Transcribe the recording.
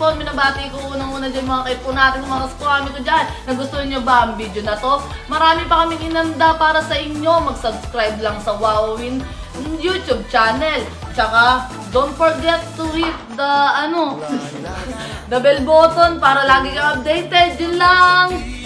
ito, minabati ko unang-una dyan mga kaipo natin, mga kaskwami ko dyan. Nagustuhan nyo ba ang video na to? Marami pa kaming inanda para sa inyo. Mag-subscribe lang sa Wowowin YouTube channel. Tsaka, don't forget to hit the, the bell button para lagi kang updated. Yun lang!